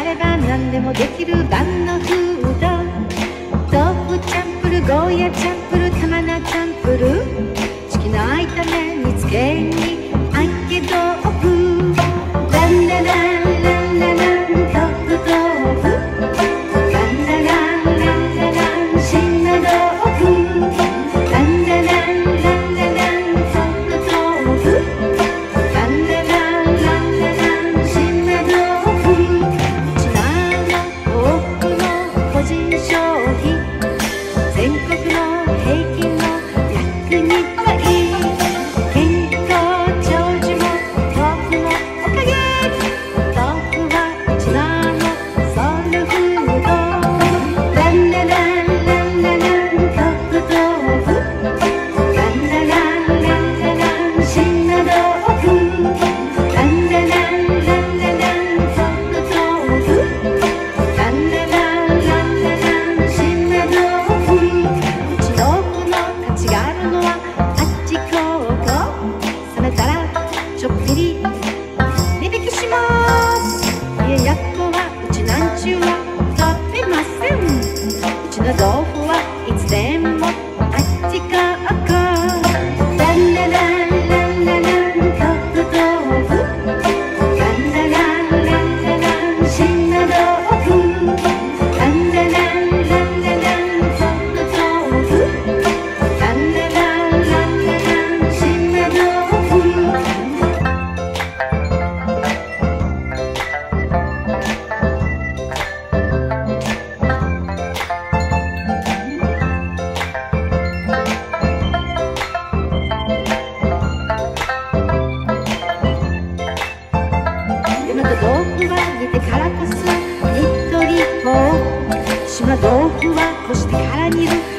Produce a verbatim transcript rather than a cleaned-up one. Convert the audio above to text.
あれば何でもできる万能フード。豆腐チャンプルー、ゴーヤチャンプルー、玉菜チャンプルー、チキンの炒め煮つけにあけ豆腐。ランラランランララン豆腐豆腐、ランラランランラランシナ豆腐、ランラランランララン豆腐豆腐、ランラランランラランシナ豆腐。うちなの多くの個人消費、全国の平均の約にばい。健康長寿も豆腐のおかげ。豆腐はうちなのソウルフード。ランラランランララン豆腐豆腐、ランラランランラランシナ豆腐、ランラランランララン豆腐豆腐、ランラランランラランシナ豆腐。うち豆腐の価値があるのはあっちこうこ、冷めたらちょっぴり値引きします。冷ややっこはうちなんちゅうは食べません。うちの豆腐はいつでもあっちこうこ。ランラランランララン豆腐豆腐、ランラランランラランシナ豆腐、ランラランランララン豆腐豆腐、ランラランランラランシナ豆腐。山と豆腐は煮てからこすねっとりと、島豆腐はこしてから煮る。